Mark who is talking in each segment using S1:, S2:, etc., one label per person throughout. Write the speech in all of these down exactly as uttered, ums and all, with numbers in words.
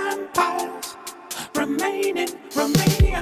S1: vampires remain in Romania.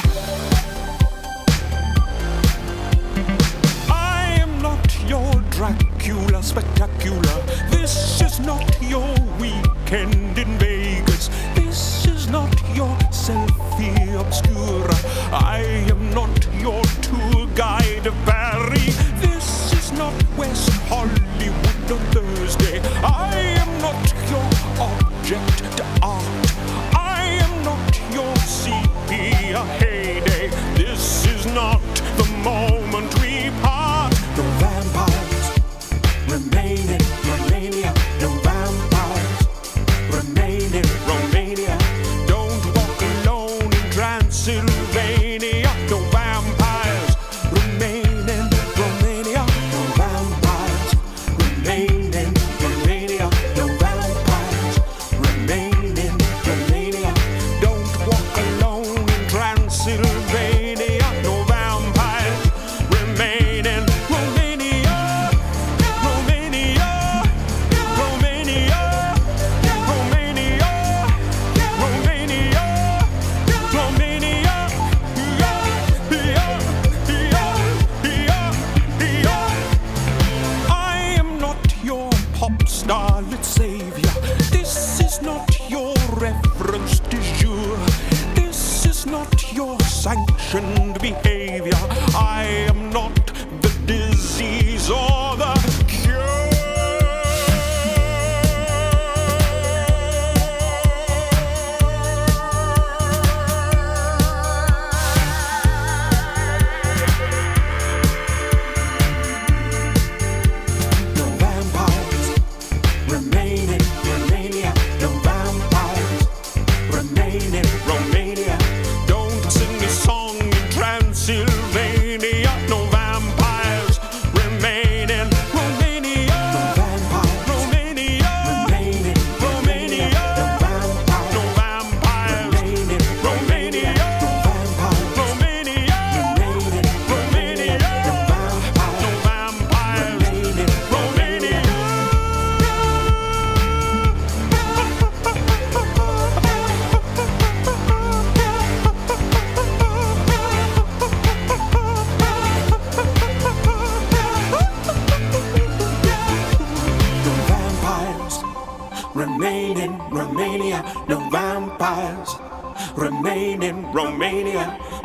S1: I am not your Dracula spectacular. This is not your weekend in Vegas. This is not your selfie obscura. I am not your tour guide of Barry. This is not West Hollywood on Thursday. I am not your object to art. I am not your sepia heyday. This is not the moment we part. No vampires remain in Romania. No vampires remain in Romania. Don't walk alone in Transylvania. No vampires remain in Romania. No vampires remain in Romania. No vampires remain in Romania. Don't walk alone in Transylvania. No vampires remain in Romania. Romania, Romania, Romania, Romania, Romania. I am not your pop starlet savior. This is not your reference du jour. This is not your sanctioned behavior. I am not the disease or the cure. No vampires remain in Romania. No vampires remain in Romania. Don't sing a song in Transylvania. No vampires remain in Romania. No vampires Romania remain in Romania. No vampires No vampires remain in Romania. No vampires Romania remain in Romania. No vampires No vampires remain in Romania. No vampires remain in Romania. No vampires remain in Romania.